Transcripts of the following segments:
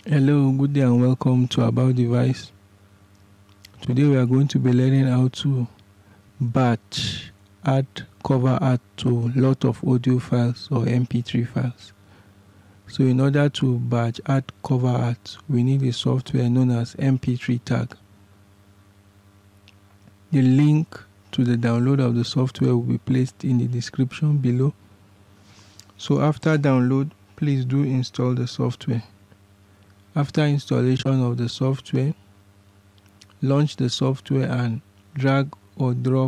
Hello, good day and welcome to About Device. Today we are going to be learning how to batch add cover art to lot of audio files or MP3 files. So in order to batch add cover art, we need a software known as MP3 tag. The link to the download of the software will be placed in the description below. So after download, please do install the software. After installation of the software, launch the software and drag and drop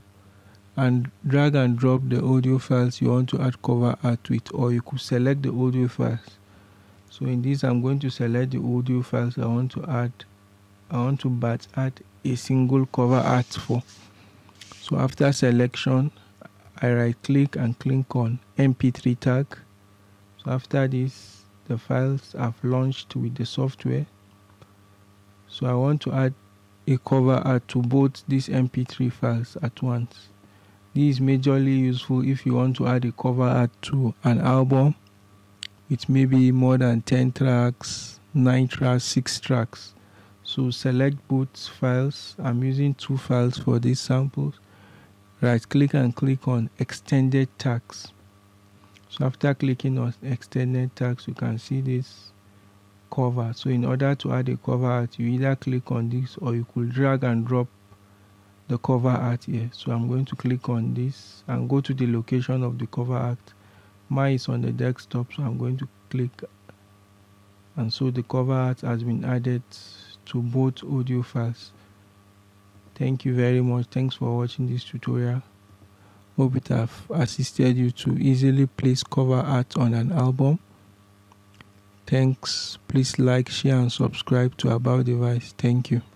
the audio files you want to add cover art with, or you could select the audio files. So in this, I'm going to select the audio files I want to batch add a single cover art for. So after selection, I right click and click on MP3 tag. So after this, the files have launched with the software. So I want to add a cover art to both these MP3 files at once. This is majorly useful if you want to add a cover art to an album with maybe more than 10 tracks, 9 tracks, 6 tracks. So select both files. I'm using 2 files for these samples. Right click and click on extended tags. So after clicking on extended tags, you can see this cover. So in order to add a cover art, you either click on this or you could drag and drop the cover art here. So I'm going to click on this and go to the location of the cover art. Mine is on the desktop, so I'm going to click, and so the cover art has been added to both audio files. Thank you very much. Thanks for watching this tutorial. Hope it have assisted you to easily place cover art on an album. Thanks. Please like, share and subscribe to About Device. Thank you.